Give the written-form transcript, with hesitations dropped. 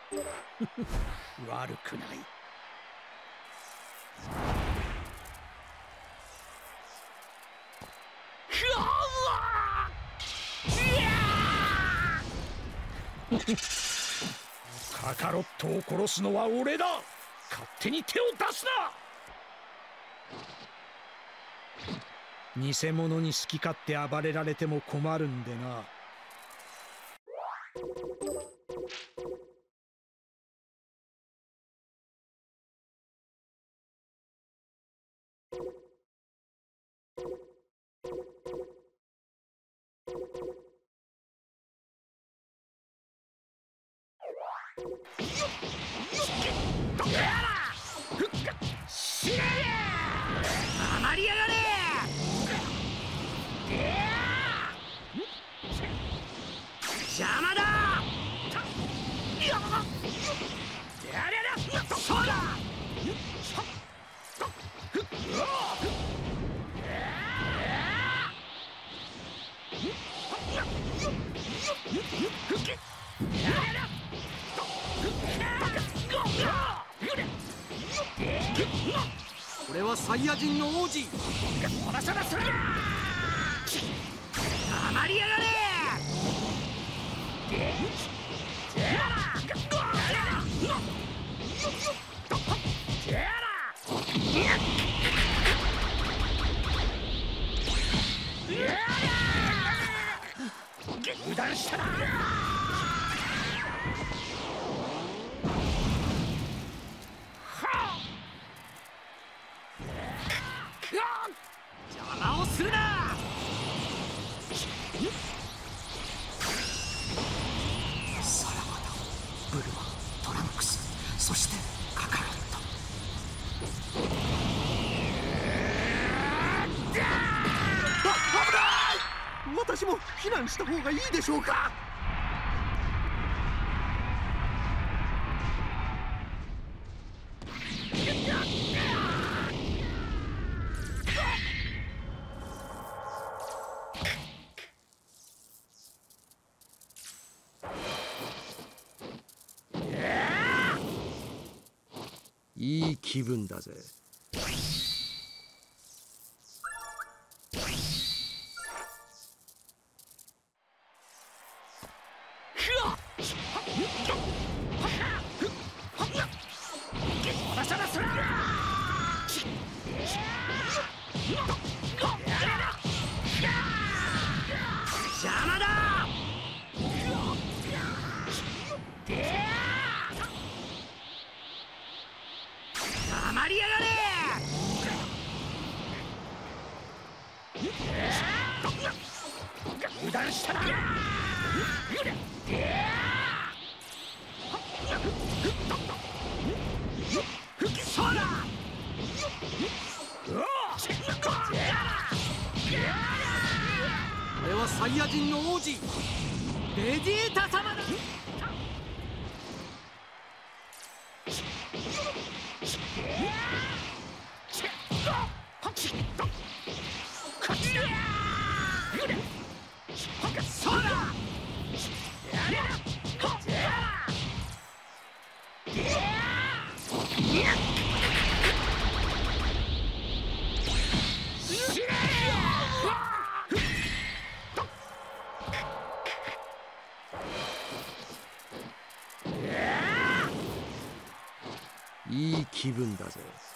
悪くない。カカロットを殺すのは俺だ。勝手に手を出すな。偽物に好き勝手暴れられても困るんでな。 余りやがれ。邪魔だ。そうだ。これはサイヤ人の王子。余りやがれ。 油断したな。 邪魔をするな。さらばだ。ブルマ、トランクス、そしてカカロット。危ない。私も避難した方がいいでしょうか。 いい気分だぜ。 邪魔だ。余りやがれ。 油断したな。 そうだ。これはサイヤ人の王子ベジータ様だ。そうだ。 いい気分だぜ。